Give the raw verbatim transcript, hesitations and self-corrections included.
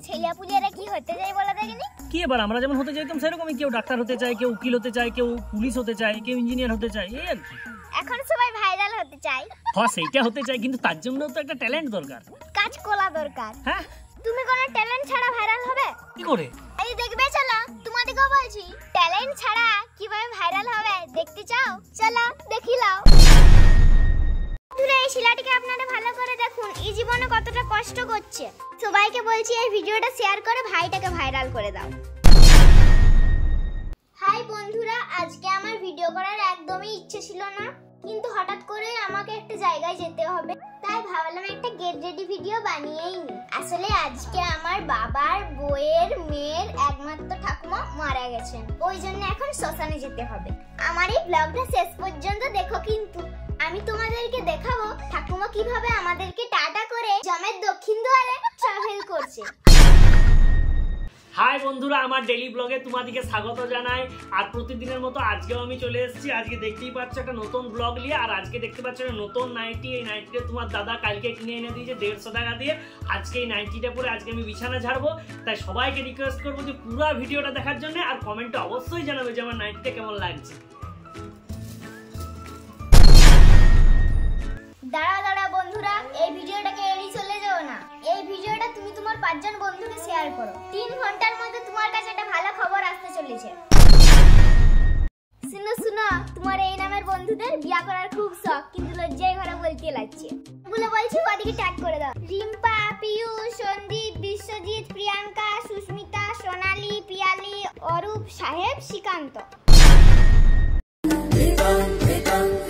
ছেলেপুলেরা কি হতে চায় বলা দেখিনি? কি এবার আমরা যেমন হতে চাইতাম সেরকমই, কেউ ডাক্তার হতে চায়, কেউ উকিল হতে চায়, কেউ পুলিশ হতে চায়, কেউ ইঞ্জিনিয়ার হতে চায়, এই আর কি। এখন সবাই ভাইরাল হতে চায়। হ্যাঁ সেইটা হতে চায়, কিন্তু তার জন্য তো একটা ট্যালেন্ট দরকার, কাজ কলা দরকার। হ্যাঁ তুমি কোনো ট্যালেন্ট ছাড়া ভাইরাল হবে কি করে? এই দেখবে, চলো তোমাদেরকেও বলছি, ট্যালেন্ট ছাড়া কিভাবে ভাইরাল হবে দেখতে চাও? চলো দেখি লাও। এই শিলাটিকে আপনারা ভালো করে দেখুন, এই জীবনে কতটা কষ্ট করছে। সবাইকে বলছি এই ভিডিওটা শেয়ার করে ভাইটাকে ভাইরাল করে দাও। হাই বন্ধুরা, আজকে আমার ভিডিও করার একদমই ইচ্ছে ছিল না, কিন্তু হঠাৎ করে আমাকে একটা জায়গায় যেতে হবে, তাই ভাবলাম একটা গেট রেডি ভিডিও বানিয়েই নি। আসলে আজকে আমার বাবার বউয়ের মেয়ের একমাত্র ঠাকুমা মারা গেছেন, ওই জন্য এখন শ্মশানে যেতে হবে। আমার এই ব্লগটা শেষ পর্যন্ত দেখো, কিন্তু আমি তোমাদেরকে দেখাবো ঠাকুমা কিভাবে আমাদেরকে টাটা করে জমের দক্ষিণ দুয়ারে ট্রাভেল করছে। হাই বন্ধুরা, আমার ডেইলি ব্লগে তোমাদেরকে স্বাগত জানাই। আর প্রতিদিনের মতো আজকেও আমি চলে এসেছি। আজকে দেখতেই পাচ্ছ একটা নতুন ব্লগ নিয়ে, আর আজকে দেখতে পাচ্ছ একটা নতুন নাইটি। এই নাইটিটা তোমার দাদা কালকে কিনে এনে দিয়েছে দেড়শো টাকা দিয়ে। আজকে এই নাইটিটা পরে আজকে আমি বিছানা ঝাড়বো, তাই সবাইকে রিকোয়েস্ট করবো যে পুরো ভিডিওটা দেখার জন্য, আর কমেন্টে অবশ্যই জানাবে যে আমার নাইটিটা কেমন লাগছে। দাঁড়া দাঁড়া বন্ধুরা, এই ভিডিওটাকে এড়িয়ে চলে যাও না। এই ভিডিওটা তুমি তোমার পাঁচজন বন্ধুকে শেয়ার করো। তিন ঘন্টার মধ্যে তোমার কাছে একটা ভালো খবর আসতে চলেছে। শুনো শুনো, তোমার এই নামের বন্ধুদের বিয়ে করার খুব শখ, কিন্তু লজ্জায় ঘরে বলতে লাগছে। বলে বলছি ওদিকে ট্যাগ করে দাও। রিম্পা, পিয়ু, সন্দীপ, বিশ্বজিৎ, প্রিয়াঙ্কা, সুস্মিতা, সোনালী, পিয়ালি, অরূপ, সাহেব, শ্রীকান্ত।